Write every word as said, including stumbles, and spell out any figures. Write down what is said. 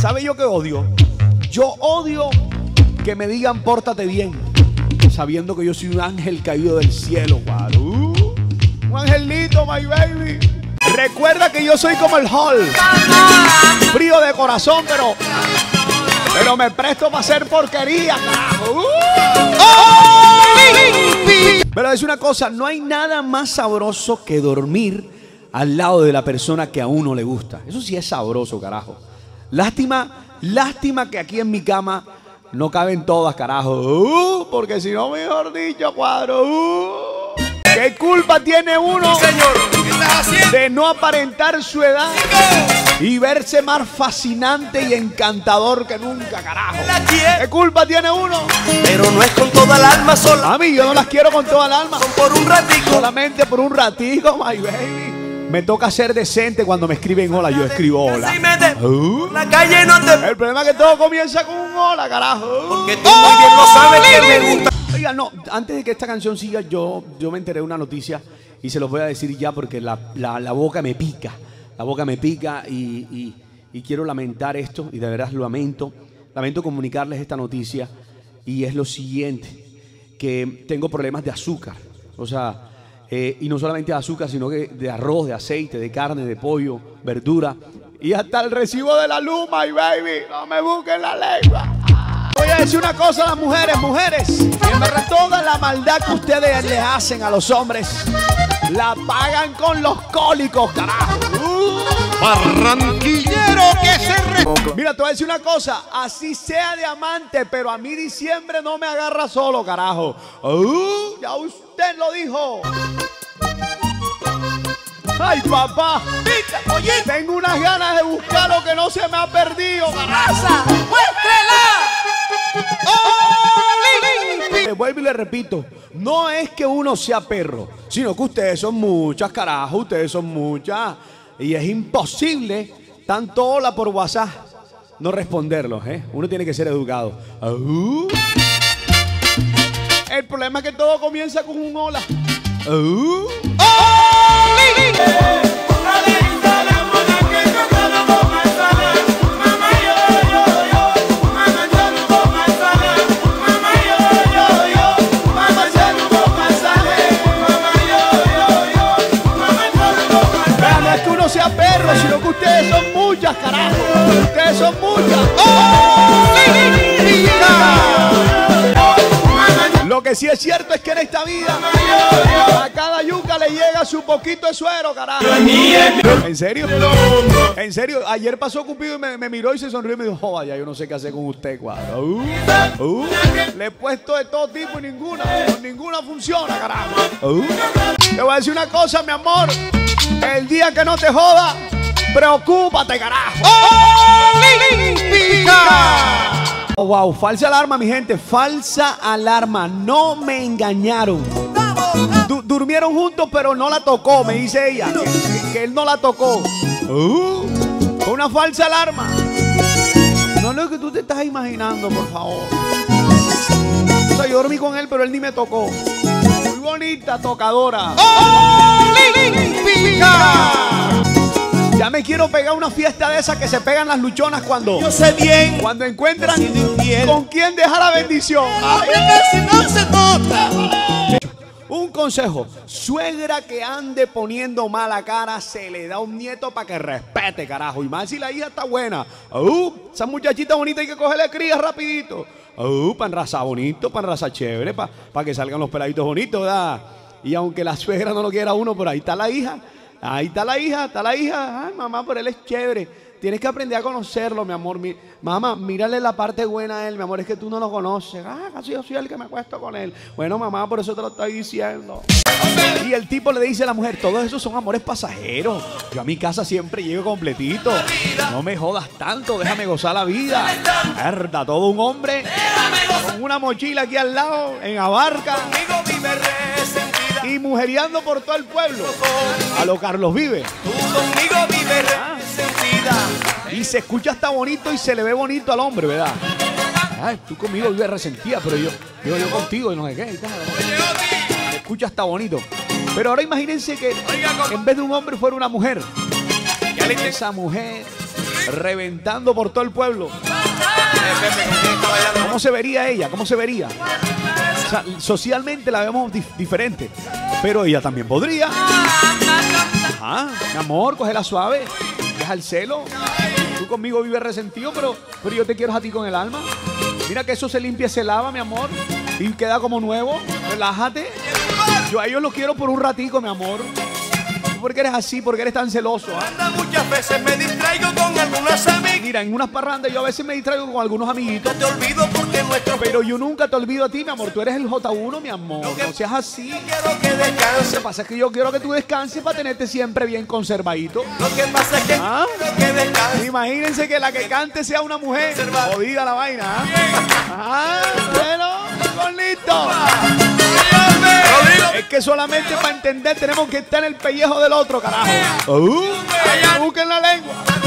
¿Sabe yo qué odio? Yo odio que me digan pórtate bien, sabiendo que yo soy un ángel caído del cielo, guau. Uh, un angelito, my baby. Recuerda que yo soy como el Hulk, frío de corazón, pero pero me presto para hacer porquería, carajo. Uh, oh, pero es una cosa, no hay nada más sabroso que dormir al lado de la persona que a uno le gusta. Eso sí es sabroso, carajo. Lástima, lástima que aquí en mi cama no caben todas, carajo. Uh, porque si no, mejor dicho, cuadro. Uh, ¿Qué culpa tiene uno, señor, de no aparentar su edad y verse más fascinante y encantador que nunca, carajo? ¿Qué culpa tiene uno? Pero no es con toda el alma sola. A mí yo no las quiero con toda el alma. Son por un ratico. Solamente por un ratico, my baby. Me toca ser decente cuando me escriben hola, yo escribo hola. Uh. La calle no te... El problema es que todo comienza con un hola, carajo. Porque tú muy bien lo sabes que me gusta. Oiga, no, antes de que esta canción siga, yo, yo me enteré de una noticia y se los voy a decir ya porque la, la, la boca me pica. La boca me pica y, y, y quiero lamentar esto y de verdad lo lamento. Lamento comunicarles esta noticia y es lo siguiente, que tengo problemas de azúcar. O sea, eh, y no solamente de azúcar, sino que de arroz, de aceite, de carne, de pollo, verdura y hasta el recibo de la luz, my baby. No me busquen la lengua. Voy a decir una cosa a las mujeres, mujeres, en verdad toda la maldad que ustedes le hacen a los hombres la pagan con los cólicos, carajo. Uh. Barranquillero que se re... Mira, te voy a decir una cosa, así sea diamante, pero a mí diciembre no me agarra solo, carajo. Uh, ya usted lo dijo. Ay, papá, oye, tengo unas ganas de buscar lo que no se me ha perdido, carajo. ¡Muéstrela! Le vuelvo y le repito, no es que uno sea perro, sino que ustedes son muchas, carajo, ustedes son muchas. Y es imposible, tanto hola por WhatsApp, no responderlos, ¿eh? Uno tiene que ser educado. Uh. El problema es que todo comienza con un hola. Uh. Sea perro, sino que ustedes son muchas, carajo. Ustedes son muchas. ¡Oh! Lo que sí es cierto es que en esta vida a cada yuca le llega su poquito de suero, carajo. ¿En serio? ¿En serio? Ayer pasó Cupido y me, me miró y se sonrió y me dijo, joder, ya yo no sé qué hacer con usted, cuadro. Uh, uh, le he puesto de todo tipo y ninguna, ninguna funciona, carajo. Uh. Te voy a decir una cosa, mi amor. El día que no te joda, preocúpate, carajo. ¡Olímpica! Oh, wow, falsa alarma, mi gente. Falsa alarma. No me engañaron. Du durmieron juntos, pero no la tocó, me dice ella. Que, que él no la tocó. Uh, una falsa alarma. No es lo que tú te estás imaginando, por favor. O sea, yo dormí con él, pero él ni me tocó. Muy bonita, tocadora. ¡Olímpica! Ya me quiero pegar una fiesta de esas que se pegan las luchonas cuando yo sé bien cuando encuentran con quién dejar la bendición. Ay, si no se nota. Un consejo, suegra que ande poniendo mala cara se le da un nieto para que respete, carajo. Y más si la hija está buena. Uh, esa muchachita bonita hay que cogerle cría rapidito. Uh, para enrazar bonito, para enrazar chévere, para pa que salgan los peladitos bonitos, ¿verdad? Y aunque la suegra no lo quiera uno, por ahí está la hija. Ahí está la hija, está la hija. Ay, mamá, pero él es chévere. Tienes que aprender a conocerlo, mi amor. Mi, mamá, mírale la parte buena a él, mi amor. Es que tú no lo conoces. Ah, casi yo soy el que me acuesto con él. Bueno, mamá, por eso te lo estoy diciendo. Y el tipo le dice a la mujer, todos esos son amores pasajeros. Yo a mi casa siempre llego completito. No me jodas tanto, déjame gozar la vida. Verdad, todo un hombre con una mochila aquí al lado, en Abarca. Y mujeriando por todo el pueblo. A lo Carlos Vive. Tú conmigo vives resentida. Y se escucha hasta bonito y se le ve bonito al hombre, ¿verdad? Ay, tú conmigo vives resentida, pero yo, yo, yo contigo y no sé qué y tal. Se escucha hasta bonito. Pero ahora imagínense que en vez de un hombre fuera una mujer. Esa mujer reventando por todo el pueblo. ¿Cómo se vería ella? ¿Cómo se vería? O sea, socialmente la vemos dif diferente, pero ella también podría. Ajá, mi amor, cógela suave, deja el celo. Tú conmigo vives resentido, pero, pero yo te quiero a ti con el alma. Mira que eso se limpia y se lava, mi amor, y queda como nuevo. Relájate. Yo a ellos los quiero por un ratico, mi amor. ¿Por qué eres así? ¿Por qué eres tan celoso? ¿Ah? Muchas veces me distraigo con algunas amigas. Mira, en unas parrandas yo a veces me distraigo con algunos amiguitos. No te olvido porque nuestro... Pero yo nunca te olvido a ti, mi amor. Tú eres el J uno, mi amor. Lo que- No seas así. Quiero que descanse. Lo que pasa es que yo quiero que tú descanses para tenerte siempre bien conservadito. Lo que pasa es que ¿Ah? quiero que descanse. Imagínense que la que cante sea una mujer. Jodida la vaina. ¿Ah? Ajá, bueno, con listo. Es que solamente para entender tenemos que estar en el pellejo del otro, carajo. Uh, busquen la lengua.